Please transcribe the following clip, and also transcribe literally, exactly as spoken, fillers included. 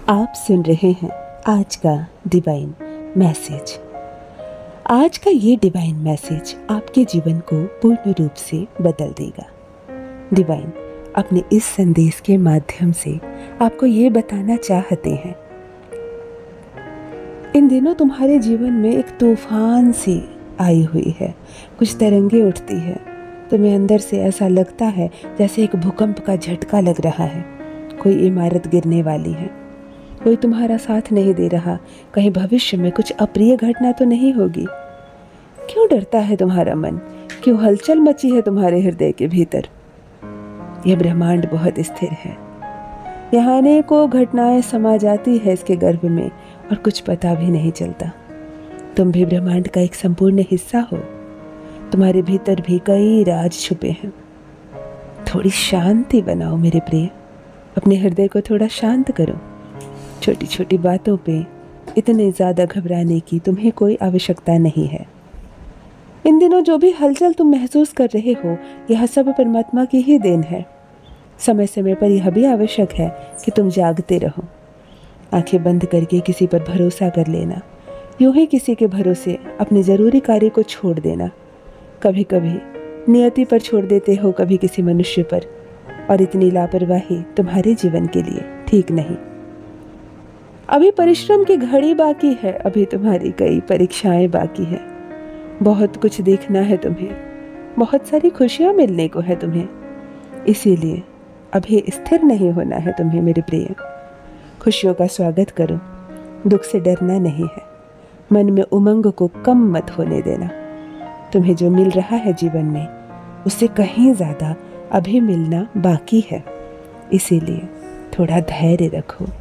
आप सुन रहे हैं आज का डिवाइन मैसेज। आज का ये डिवाइन मैसेज आपके जीवन को पूर्ण रूप से बदल देगा। डिवाइन अपने इस संदेश के माध्यम से आपको ये बताना चाहते हैं, इन दिनों तुम्हारे जीवन में एक तूफान सी आई हुई है, कुछ तरंगे उठती है। तुम्हें अंदर से ऐसा लगता है जैसे एक भूकंप का झटका लग रहा है, कोई इमारत गिरने वाली है, कोई तुम्हारा साथ नहीं दे रहा, कहीं भविष्य में कुछ अप्रिय घटना तो नहीं होगी। क्यों डरता है तुम्हारा मन? क्यों हलचल मची है तुम्हारे हृदय के भीतर? यह ब्रह्मांड बहुत स्थिर है, यहाँ अनेकों घटनाएं समा जाती है इसके गर्भ में और कुछ पता भी नहीं चलता। तुम भी ब्रह्मांड का एक संपूर्ण हिस्सा हो, तुम्हारे भीतर भी कई राज छुपे हैं। थोड़ी शांति बनाओ मेरे प्रिय, अपने हृदय को थोड़ा शांत करो। छोटी छोटी बातों पे इतने ज़्यादा घबराने की तुम्हें कोई आवश्यकता नहीं है। इन दिनों जो भी हलचल तुम महसूस कर रहे हो, यह सब परमात्मा की ही देन है। समय समय पर यह भी आवश्यक है कि तुम जागते रहो। आंखें बंद करके किसी पर भरोसा कर लेना, यूं ही किसी के भरोसे अपने ज़रूरी कार्य को छोड़ देना। कभी कभी नियति पर छोड़ देते हो, कभी किसी मनुष्य पर, और इतनी लापरवाही तुम्हारे जीवन के लिए ठीक नहीं। अभी परिश्रम की घड़ी बाकी है, अभी तुम्हारी कई परीक्षाएं बाकी है, बहुत कुछ देखना है तुम्हें, बहुत सारी खुशियां मिलने को है तुम्हें। इसीलिए अभी स्थिर नहीं होना है तुम्हें मेरे प्रिय। खुशियों का स्वागत करो, दुख से डरना नहीं है, मन में उमंग को कम मत होने देना। तुम्हें जो मिल रहा है जीवन में, उससे कहीं ज़्यादा अभी मिलना बाकी है, इसीलिए थोड़ा धैर्य रखो।